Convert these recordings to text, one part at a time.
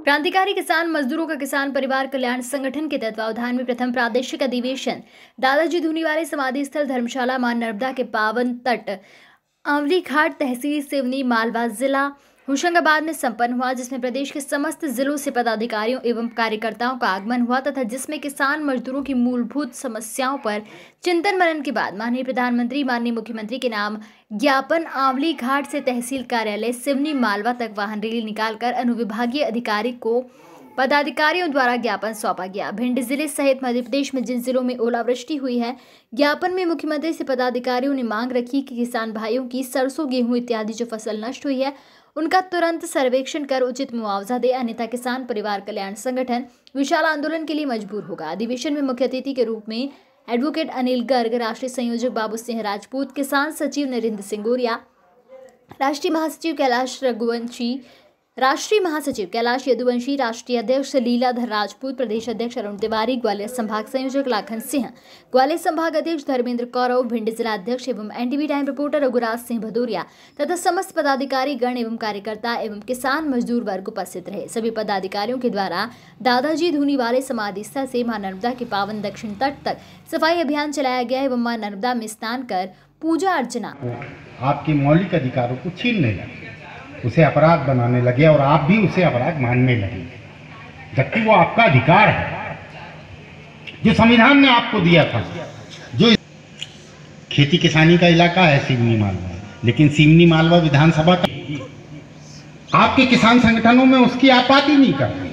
क्रांतिकारी किसान मजदूरों का किसान परिवार कल्याण संगठन के तत्वावधान में प्रथम प्रादेशिक अधिवेशन दादाजी धूनीवाले समाधि स्थल धर्मशाला मां नर्मदा के पावन तट आंवली घाट तहसील सिवनी मालवा जिला होशंगाबाद में संपन्न हुआ, जिसमें प्रदेश के समस्त जिलों से पदाधिकारियों एवं कार्यकर्ताओं का आगमन हुआ तथा जिसमें किसान मजदूरों की मूलभूत समस्याओं पर चिंतन मनन के बाद माननीय प्रधानमंत्री माननीय मुख्यमंत्री के नाम ज्ञापन आंवली घाट से तहसील कार्यालय सिवनी मालवा तक वाहन रैली निकालकर अनुविभागीय अधिकारी को पदाधिकारियों द्वारा ज्ञापन सौंपा गया। भिंड जिले सहित मध्य प्रदेश में जिन जिलों में ओलावृष्टि हुई है, ज्ञापन में मुख्यमंत्री से पदाधिकारियों ने मांग रखी कि किसान भाइयों की सरसों गेहूं इत्यादि जो फसल नष्ट हुई है उनका तुरंत सर्वेक्षण कर उचित मुआवजा दे, अन्यथा किसान परिवार कल्याण संगठन विशाल आंदोलन के लिए मजबूर होगा। अधिवेशन में मुख्य अतिथि के रूप में एडवोकेट अनिल गर्ग, राष्ट्रीय संयोजक बाबू सिंह राजपूत, किसान सचिव नरेंद्र सिंगोरिया, राष्ट्रीय महासचिव कैलाश यदुवंशी, राष्ट्रीय अध्यक्ष लीलाधर राजपूत, प्रदेश अध्यक्ष अरुण तिवारी, ग्वालियर संभाग संयोजक लाखन सिंह, ग्वालियर संभाग अध्यक्ष धर्मेंद्र कौरव, भिंड जिला अध्यक्ष एवं NTV time reporter Raghuraj Singh Bhadauria तथा समस्त पदाधिकारी गण एवं कार्यकर्ता एवं किसान मजदूर वर्ग उपस्थित रहे। सभी पदाधिकारियों के द्वारा दादाजी धूनीवाले समाधि स्थल से मां नर्मदा के पावन दक्षिण तट तक सफाई अभियान चलाया गया एवं मां नर्मदा में स्नान कर पूजा अर्चना आपके मौलिक अधिकारों को छीनने लगे, उसे अपराध बनाने लगे और आप भी उसे अपराध मानने लगे, जबकि वो आपका अधिकार है जो संविधान ने आपको दिया था। जो खेती किसानी का इलाका है सिवनी मालवा, लेकिन सिवनी मालवा विधानसभा का आपके किसान संगठनों में उसकी आप बात ही नहीं करते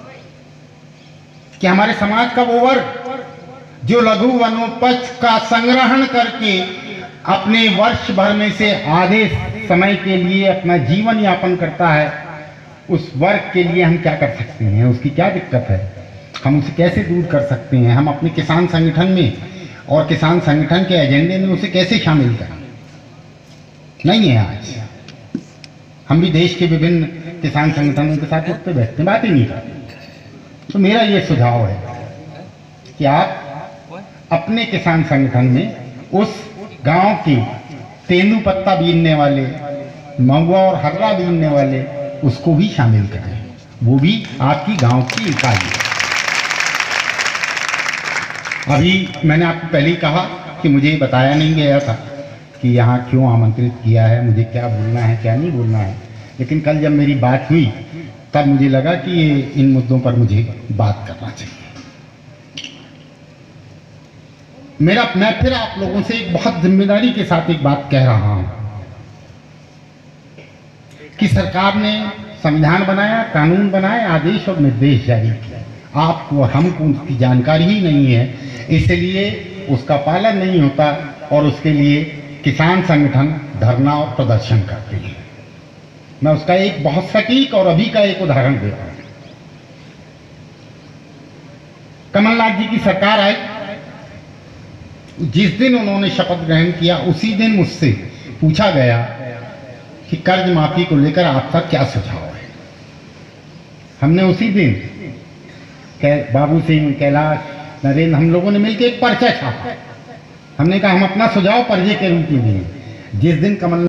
कि हमारे समाज का वो वर्ग जो लघु वनोपज का संग्रहण करके अपने वर्ष भर में से आधे समय के लिए अपना जीवन यापन करता है, उस वर्ग के लिए हम क्या कर सकते हैं, उसकी क्या दिक्कत है, हम उसे कैसे दूर कर सकते हैं, हम अपने किसान संगठन में और किसान संगठन के एजेंडे में उसे कैसे शामिल करें। नहीं है आज हम भी देश के विभिन्न किसान संगठनों के साथ उठते बैठते बात ही नहीं करते। तो मेरा ये सुझाव है कि आप अपने किसान संगठन में उस गांव की तेंदू पत्ता बीनने वाले, महुआ और हर्रा बीनने वाले उसको भी शामिल करें, वो भी आपकी गांव की इकाई है। अभी मैंने आपको पहले ही कहा कि मुझे बताया नहीं गया था कि यहाँ क्यों आमंत्रित किया है, मुझे क्या बोलना है क्या नहीं बोलना है, लेकिन कल जब मेरी बात हुई तब मुझे लगा कि इन मुद्दों पर मुझे बात करना चाहिए। मैं फिर आप लोगों से एक बहुत जिम्मेदारी के साथ एक बात कह रहा हूं कि सरकार ने संविधान बनाया, कानून बनाए, आदेश और निर्देश जारी किया, आपको और हमको उसकी जानकारी ही नहीं है, इसलिए उसका पालन नहीं होता और उसके लिए किसान संगठन धरना और प्रदर्शन करते हैं। मैं उसका एक बहुत सटीक और अभी का एक उदाहरण देता हूं। कमलनाथ जी की सरकार आई, जिस दिन उन्होंने शपथ ग्रहण किया उसी दिन मुझसे पूछा गया कि कर्ज माफी को लेकर आपका क्या सुझाव है। हमने उसी दिन बाबू सिंह, कैलाश, नरेंद्र, हम लोगों ने मिलकर एक पर्चा छापा। हमने कहा हम अपना सुझाव पर्चे के रूप में देंगे। जिस दिन कमलनाथ